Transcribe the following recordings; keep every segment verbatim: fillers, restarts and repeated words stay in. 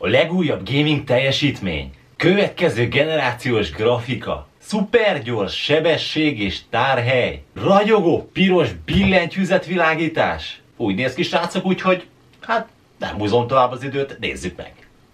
legújabb gaming teljesítmény, következő generációs grafika, szupergyors sebesség és tárhely, ragyogó piros billentyűzetvilágítás. Úgy néz ki, srácok, úgyhogy hát nem húzom tovább az időt, nézzük meg.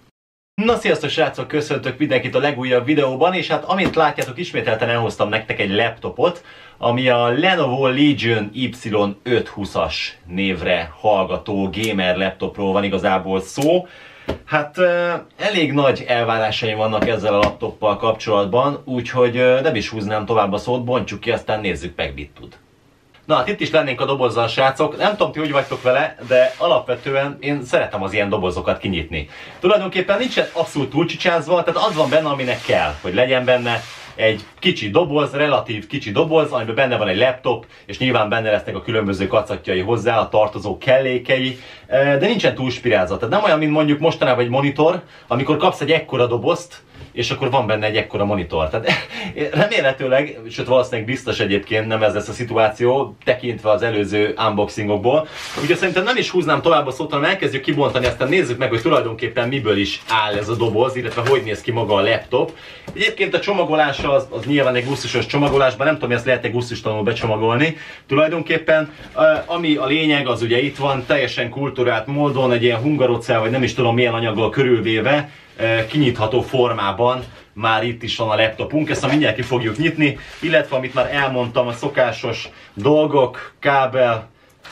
Na sziasztok srácok, köszöntök mindenkit a legújabb videóban, és hát amint látjátok, ismételten elhoztam nektek egy laptopot, ami a Lenovo Legion Y ötszázhúszas névre hallgató gamer laptopról van igazából szó. Hát elég nagy elvárásaim vannak ezzel a laptoppal kapcsolatban, úgyhogy nem is húznám tovább a szót, bontsuk ki, aztán nézzük meg, mit tud. Na hát itt is lennénk a dobozzal, srácok. Nem tudom, ti hogy vagytok vele, de alapvetően én szeretem az ilyen dobozokat kinyitni. Tulajdonképpen nincsen abszolút túlcsicsázva, tehát az van benne, aminek kell, hogy legyen benne egy kicsi doboz, relatív kicsi doboz, amiben benne van egy laptop, és nyilván benne lesznek a különböző kacatjai hozzá, a tartozó kellékei, de nincsen túl spirálzat. Tehát nem olyan, mint mondjuk mostanában egy monitor, amikor kapsz egy ekkora dobozt, és akkor van benne egy ekkora monitor. Tehát remélhetőleg, sőt valószínűleg biztos egyébként nem ez lesz a szituáció, tekintve az előző unboxingokból. Úgyhogy szerintem nem is húznám tovább a szót, hanem elkezdjük kibontani, aztán nézzük meg, hogy tulajdonképpen miből is áll ez a doboz, illetve hogy néz ki maga a laptop. Egyébként a csomagolása az, az nyilván egy gusztusos csomagolásban, nem tudom, hogy ezt lehet-e gusztustalanul becsomagolni. Tulajdonképpen ami a lényeg, az ugye itt van, teljesen kultúrált módon, egy ilyen hungarocell, vagy nem is tudom milyen anyaggal körülvéve, kinyitható formában már itt is van a laptopunk, ezt mindjárt ki fogjuk nyitni, illetve amit már elmondtam, a szokásos dolgok, kábel,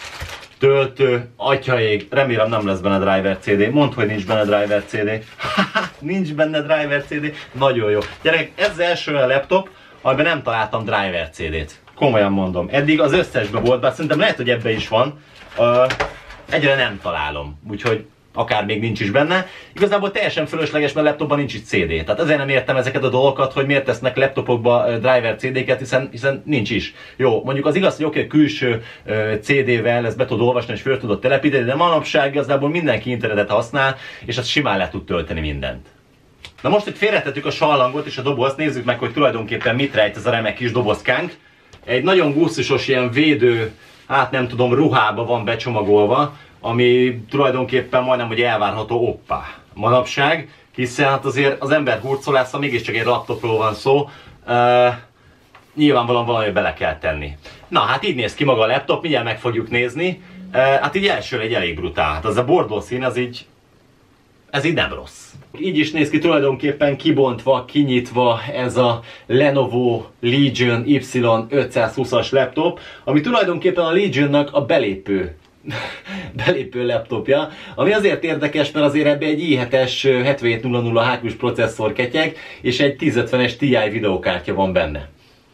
töltő, atyaég, remélem nem lesz benne driver cé dé, mondd, hogy nincs benne driver cé dé, nincs benne driver cé dé, nagyon jó. Gyerek, ez az első a laptop, amiben nem találtam driver cé dét, komolyan mondom, eddig az összesben volt, bár szerintem lehet, hogy ebbe is van, uh, egyre nem találom, úgyhogy akár még nincs is benne. Igazából teljesen fölösleges, mert laptopban nincs itt cé dé. Tehát ezért nem értem ezeket a dolgokat, hogy miért tesznek laptopokba driver cé déket, hiszen, hiszen nincs is. Jó, mondjuk az igaz, hogy oké, külső cé dével ezt be tud olvasni és föl tudod telepíteni, de manapság igazából mindenki internetet használ, és azt simán le tud tölteni mindent. Na most, hogy félretettük a sallangot és a dobozt, nézzük meg, hogy tulajdonképpen mit rejt ez a remek kis dobozkánk. Egy nagyon gusztusos ilyen védő, hát nem tudom, ruhába van becsomagolva, ami tulajdonképpen majdnem, hogy elvárható oppá manapság, hiszen hát azért az ember hurcolásza, mégiscsak egy laptopról van szó, uh, nyilvánvalóan valami bele kell tenni. Na hát így néz ki maga a laptop, mindjárt meg fogjuk nézni, uh, hát így elsőre egy elég brutál, hát az a bordeaux szín, az így, ez így nem rossz. Így is néz ki tulajdonképpen kibontva, kinyitva ez a Lenovo Legion Y ötszázhúszas laptop, ami tulajdonképpen a Legionnak a belépő belépő laptopja, ami azért érdekes, mert azért ebbe egy i hetes hetvenhét nulla nulla há kús processzor ketyeg, és egy tízötvenes Ti videókártya van benne.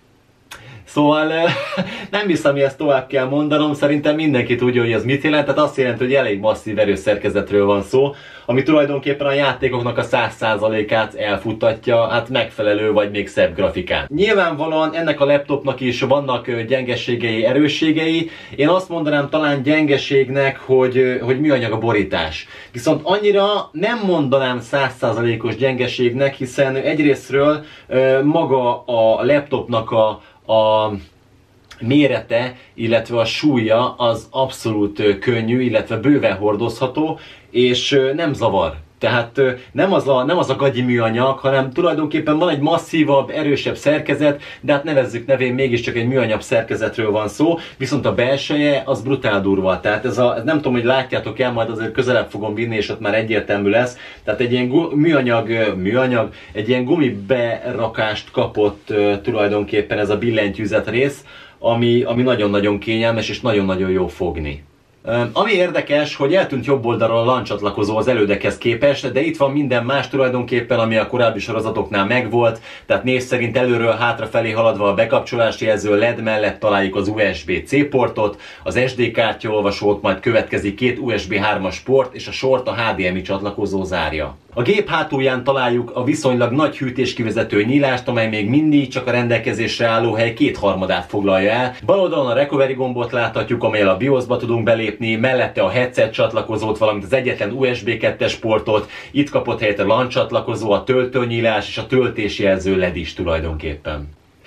Szóval nem hiszem, hogy ezt tovább kell mondanom, szerintem mindenki tudja, hogy ez mit jelent, tehát azt jelenti, hogy elég masszív erőszerkezetről van szó, ami tulajdonképpen a játékoknak a száz százalékát elfuttatja, hát megfelelő vagy még szebb grafikán. Nyilvánvalóan ennek a laptopnak is vannak gyengeségei, erősségei, én azt mondanám talán gyengeségnek, hogy, hogy műanyag a borítás. Viszont annyira nem mondanám száz százalékos gyengeségnek, hiszen egyrésztről maga a laptopnak a a mérete, illetve a súlya az abszolút könnyű, illetve bőven hordozható, és nem zavar. Tehát nem az a, nem az a gagyi műanyag, hanem tulajdonképpen van egy masszívabb, erősebb szerkezet, de hát nevezzük nevén, mégiscsak egy műanyag szerkezetről van szó, viszont a belseje az brutál durva. Tehát ez a, nem tudom, hogy látjátok el, majd azért közelebb fogom vinni, és ott már egyértelmű lesz. Tehát egy ilyen műanyag, műanyag, egy ilyen gumiberakást kapott tulajdonképpen ez a billentyűzet rész, ami, ami nagyon-nagyon kényelmes és nagyon-nagyon jó fogni. Ami érdekes, hogy eltűnt jobb oldalról a LAN csatlakozó az elődekhez képest, de itt van minden más tulajdonképpen, ami a korábbi sorozatoknál megvolt, tehát név szerint előről hátrafelé haladva a bekapcsolási jelző el é dé mellett találjuk az u es bé-C portot, az es dé kártyaolvasót, majd következik két u es bé hármas port, és a sort a há dé em i csatlakozó zárja. A gép hátulján találjuk a viszonylag nagy hűtéskivezető nyílást, amely még mindig csak a rendelkezésre álló hely kétharmadát foglalja el. Bal oldalon a recovery gombot láthatjuk, amellyel a BIOS-ba tudunk belépni, mellette a headset csatlakozót, valamint az egyetlen u es bé kettes portot, itt kapott helyet a LAN csatlakozó, a töltőnyílás és a töltésjelző el é dé is tulajdonképpen.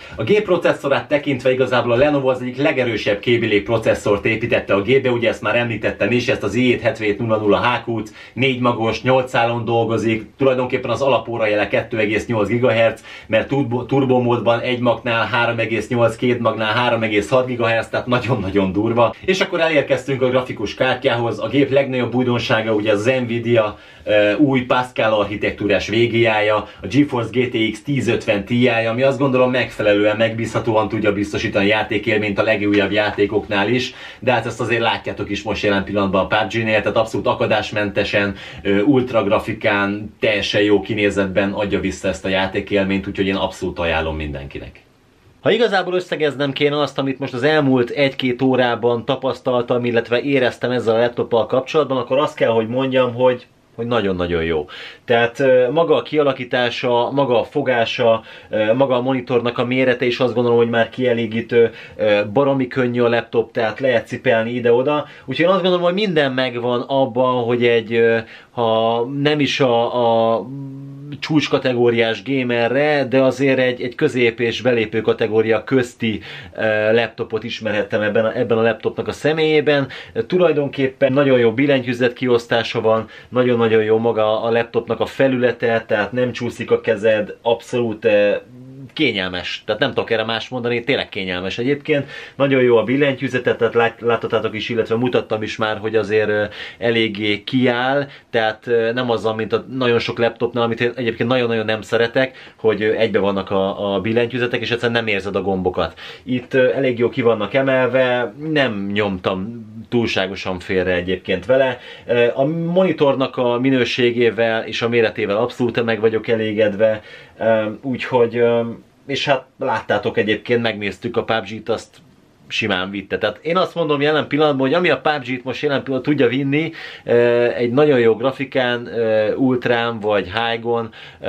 A gép processzorát tekintve igazából a Lenovo az egyik legerősebb Kaby Lake processzort építette a gépbe, ugye ezt már említettem is, ezt az i hét hetvenhét nulla nulla há kút, négy magos, nyolc szálon dolgozik, tulajdonképpen az alapórajele kettő egész nyolc gigahertz, mert turbo, turbo módban egy magnál három egész nyolc, két magnál három egész hat gigahertz, tehát nagyon-nagyon durva. És akkor elérkeztünk a grafikus kártyához, a gép legnagyobb újdonsága ugye az Nvidia uh, új Pascal architektúrás vé gé á-ja, a GeForce gé té iksz ezerötven Ti-ja, ami azt gondolom megfelelően, megbízhatóan tudja biztosítani játékélményt a legújabb játékoknál is, de hát ezt azért látjátok is most jelen pillanatban a pé u bé gé-nél, tehát abszolút akadásmentesen, ultra grafikán, teljesen jó kinézetben adja vissza ezt a játékélményt, úgyhogy én abszolút ajánlom mindenkinek. Ha igazából összegeznem kéne azt, amit most az elmúlt egy-két órában tapasztaltam, illetve éreztem ezzel a laptoppal kapcsolatban, akkor azt kell, hogy mondjam, hogy hogy nagyon-nagyon jó. Tehát maga a kialakítása, maga a fogása, maga a monitornak a mérete is azt gondolom, hogy már kielégítő, baromi könnyű a laptop, tehát lehet cipelni ide-oda. Úgyhogy én azt gondolom, hogy minden megvan abban, hogy egy, ha nem is a, a csúcskategóriás gamerre, de azért egy, egy közép és belépő kategória közti uh, laptopot ismerhettem ebben a, ebben a laptopnak a személyében. Uh, tulajdonképpen nagyon jó billentyűzet kiosztása van, nagyon-nagyon jó maga a laptopnak a felülete, tehát nem csúszik a kezed, abszolút uh, kényelmes, tehát nem tudok erre más mondani, tényleg kényelmes egyébként. Nagyon jó a billentyűzetet, tehát lát, láthatátok is, illetve mutattam is már, hogy azért uh, eléggé kiáll, tehát uh, nem azzal, mint a nagyon sok laptopnál, amit én egyébként nagyon-nagyon nem szeretek, hogy uh, egybe vannak a, a billentyűzetek, és egyszerűen nem érzed a gombokat. Itt uh, elég jó ki vannak emelve, nem nyomtam túlságosan félre egyébként vele. Uh, a monitornak a minőségével és a méretével abszolút meg vagyok elégedve, uh, úgyhogy uh, és hát láttátok egyébként, megnéztük a pé u bé gé-t, azt simán vitte. Tehát én azt mondom jelen pillanatban, hogy ami a pé u bé gé-t most jelen pillanatban tudja vinni, egy nagyon jó grafikán, ultrán vagy high-on,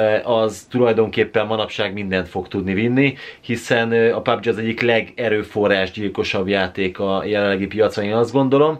az tulajdonképpen manapság mindent fog tudni vinni, hiszen a pé u bé gé az egyik legerőforrásgyilkosabb játék a jelenlegi piacon, én azt gondolom,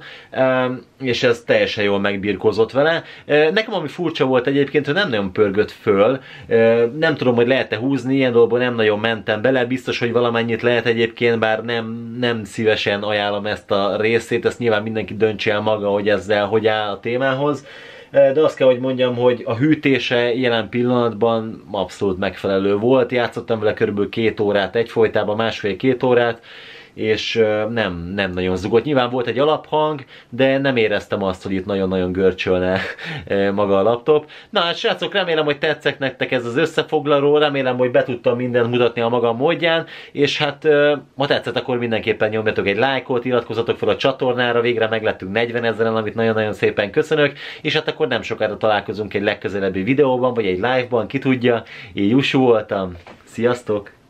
és ez teljesen jól megbirkózott vele. Nekem ami furcsa volt egyébként, hogy nem nagyon pörgött föl, nem tudom, hogy lehet-e húzni, ilyen dolgokban nem nagyon mentem bele, biztos, hogy valamennyit lehet egyébként, bár nem, nem szívesen ajánlom ezt a részét, ezt nyilván mindenki döntse el maga, hogy ezzel hogy áll a témához. De azt kell, hogy mondjam, hogy a hűtése jelen pillanatban abszolút megfelelő volt. Játszottam vele körülbelül két órát egyfolytában, másfél-két órát, és nem, nem nagyon zugott. Nyilván volt egy alaphang, de nem éreztem azt, hogy itt nagyon-nagyon görcsölne maga a laptop. Na hát srácok, remélem, hogy tetszett nektek ez az összefoglaló, remélem, hogy be tudtam mindent mutatni a maga módján, és hát ha tetszett, akkor mindenképpen nyomjatok egy lájkot, iratkozzatok fel a csatornára, végre meglettünk negyven ezeren, amit nagyon-nagyon szépen köszönök, és hát akkor nem sokára találkozunk egy legközelebbi videóban, vagy egy live-ban, ki tudja. Én Jusu voltam, sziasztok!